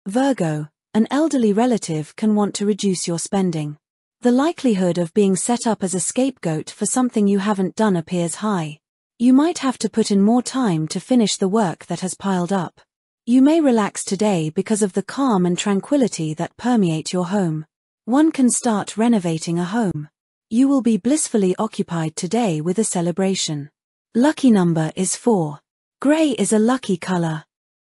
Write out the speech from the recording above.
Virgo, an elderly relative can want to reduce your spending. The likelihood of being set up as a scapegoat for something you haven't done appears high. You might have to put in more time to finish the work that has piled up. You may relax today because of the calm and tranquility that permeate your home. One can start renovating a home. You will be blissfully occupied today with a celebration. Lucky number is 4. Gray is a lucky color.